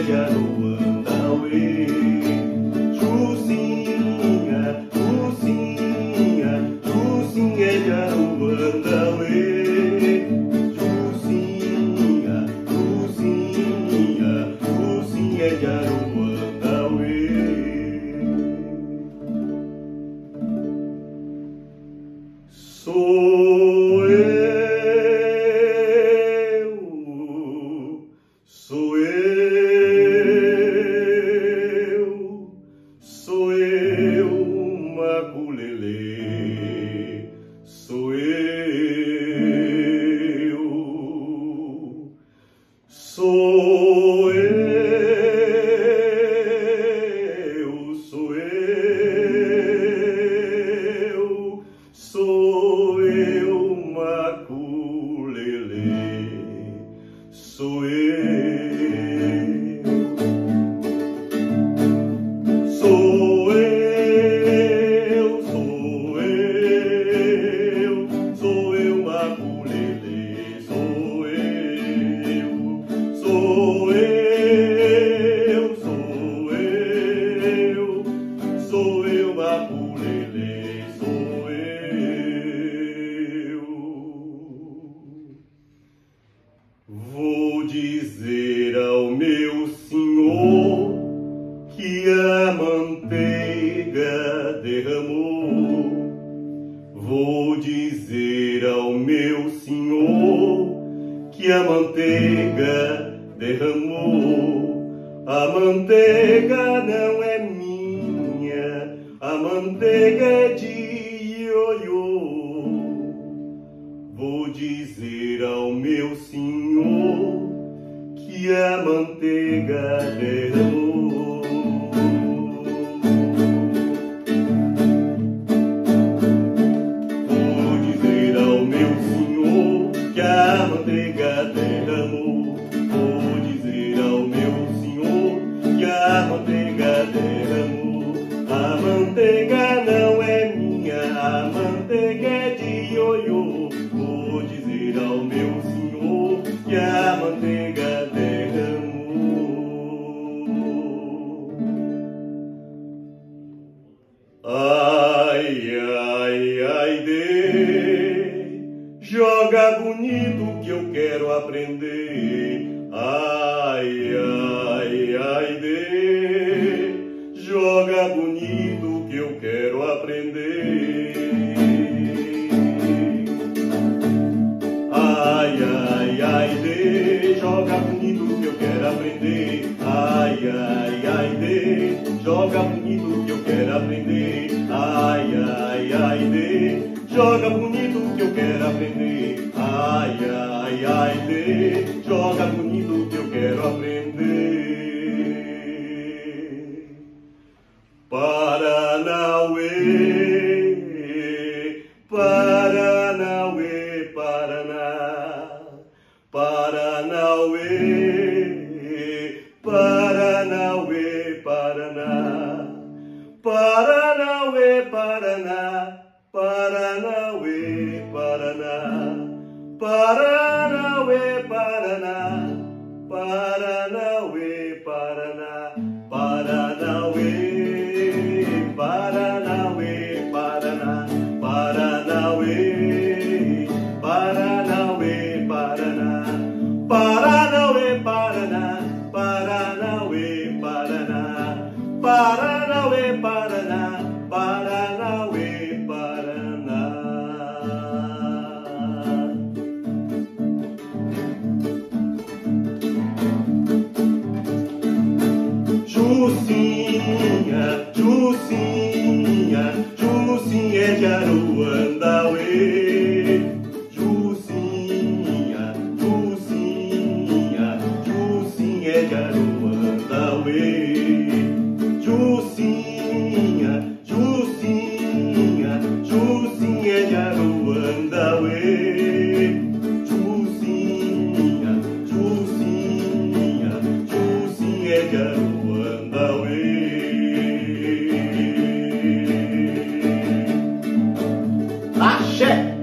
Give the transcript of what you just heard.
de Aruandaue. Jucinha, Jucinha, Jucinha de Aruandaue. Jucinha, Jucinha, Jucinha de Aruandaue. Sou eu, Maculelê, sou eu, sou eu, sou eu, sou eu, Maculelê, sou eu. Sou eu, sou eu, sou eu, Maculelê, sou eu, sou eu, sou eu, sou eu, Maculelê, sou eu. Vou dizer ao meu Senhor que a manteiga derramou. Vou dizer ao meu Senhor que a manteiga derramou. A manteiga não é minha, a manteiga é de ioiô. Vou dizer ao meu Senhor que a manteiga derramou. Vou dizer ao meu Senhor que a manteiga derramou. Vou dizer ao meu Senhor que a manteiga derramou. A manteiga não é minha, a manteiga é de ioiô. Vou dizer ao meu Senhor que a manteiga derramou. Ai, ai, ai, joga bonito que eu quero aprender. Ai, ai, ai, joga bonito que eu quero aprender. Ai, ai, ai, joga bonito que eu quero aprender. Ai, ai, ai, joga bonito que eu quero aprender. Ai, ai, ai, joga bonito que eu quero aprender. Ai, ai, ai, joga bonito que eu quero aprender. Paranauê, Paranauê, Paraná. Paranauê, Paranauê, Paraná. Paranauê, Paraná. Paranauê, Paraná. Paranauê, Paraná. Paranauê, Paraná. Paranauê, Paranauê, Paraná. Paranauê, Paranauê, Paraná. Paranauê, Paraná. Paranauê, Paraná. Paranauê, Paraná. Paranauê, Paraná. Jucinha, Jucinha, Jucinha de Aruandaue. Jucinha, Jucinha, Jucinha de Aruandaue. Jucinha, Jucinha, Jucinha de Aruandaue. Jucinha, Jucinha, Jucinha de Aruandaue. Axé!